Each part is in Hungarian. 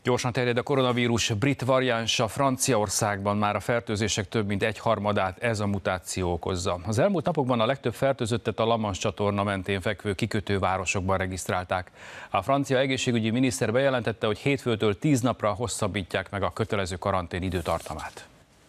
Gyorsan terjed a koronavírus brit variánsa Franciaországban, már a fertőzések több mint egyharmadát ez a mutáció okozza. Az elmúlt napokban a legtöbb fertőzöttet a La Manche csatorna mentén fekvő kikötővárosokban regisztrálták. A francia egészségügyi miniszter bejelentette, hogy hétfőtől 10 napra hosszabbítják meg a kötelező karantén időtartamát.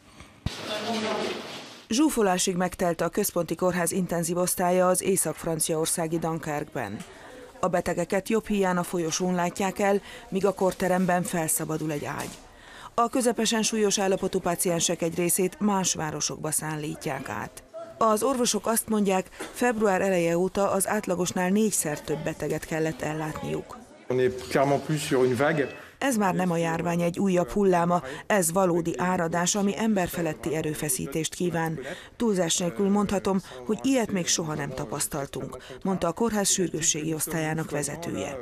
Zsúfolásig megtelt a központi kórház intenzív osztálya az észak-franciaországi Dunkerque-ben. A betegeket jobb híján a folyosón látják el, míg a kórteremben felszabadul egy ágy. A közepesen súlyos állapotú páciensek egy részét más városokba szállítják át. Az orvosok azt mondják, február eleje óta az átlagosnál 4-szer több beteget kellett ellátniuk. Ez már nem a járvány egy újabb hulláma, ez valódi áradás, ami emberfeletti erőfeszítést kíván. Túlzás nélkül mondhatom, hogy ilyet még soha nem tapasztaltunk, mondta a kórház sürgősségi osztályának vezetője.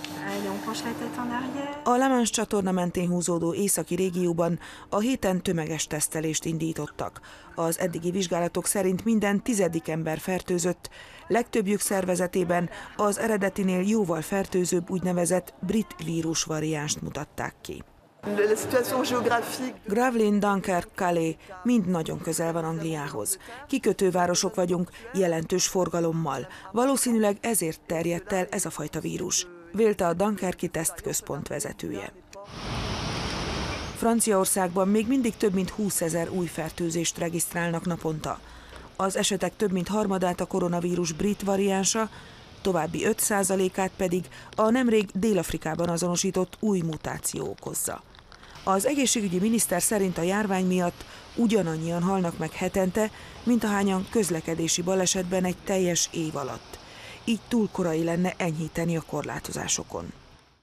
A La Manche csatorna mentén húzódó északi régióban a héten tömeges tesztelést indítottak. Az eddigi vizsgálatok szerint minden 10. ember fertőzött, legtöbbjük szervezetében az eredetinél jóval fertőzőbb úgynevezett brit vírusvariánst mutatták ki. Gravelines, Dunkerque, Calais mind nagyon közel van Angliához. Kikötővárosok vagyunk, jelentős forgalommal. Valószínűleg ezért terjedt el ez a fajta vírus, vélte a Dunkerque-i tesztközpont vezetője. Franciaországban még mindig több mint 20 000 új fertőzést regisztrálnak naponta. Az esetek több mint harmadát a koronavírus brit variánsa, további 5%-át pedig a nemrég Dél-Afrikában azonosított új mutáció okozza. Az egészségügyi miniszter szerint a járvány miatt ugyanannyian halnak meg hetente, mint ahányan közlekedési balesetben egy teljes év alatt. Így túl korai lenne enyhíteni a korlátozásokon.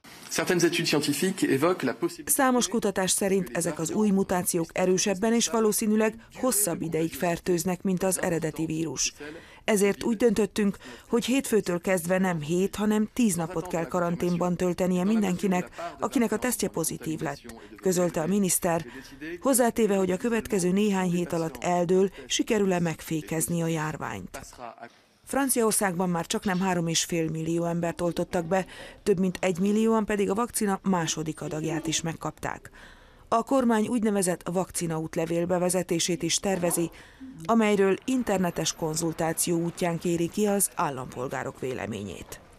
Számos kutatás szerint ezek az új mutációk erősebben és valószínűleg hosszabb ideig fertőznek, mint az eredeti vírus. Ezért úgy döntöttünk, hogy hétfőtől kezdve nem 7, hanem 10 napot kell karanténban töltenie mindenkinek, akinek a tesztje pozitív lett, közölte a miniszter, hozzátéve, hogy a következő néhány hét alatt eldől, sikerül-e megfékezni a járványt. Franciaországban már csaknem 3,5 millió embert oltottak be, több mint 1 millióan pedig a vakcina második adagját is megkapták. A kormány úgynevezett vakcinaútlevél bevezetését is tervezi, amelyről internetes konzultáció útján kéri ki az állampolgárok véleményét.